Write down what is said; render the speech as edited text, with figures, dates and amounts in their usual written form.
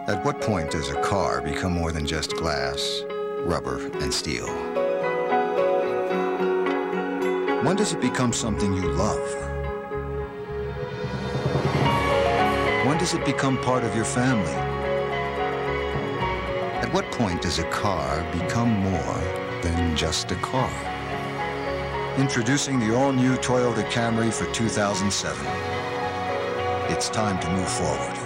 At what point does a car become more than just glass, rubber, and steel? When does it become something you love? When does it become part of your family? At what point does a car become more than just a car? Introducing the all-new Toyota Camry for 2007. It's time to move forward.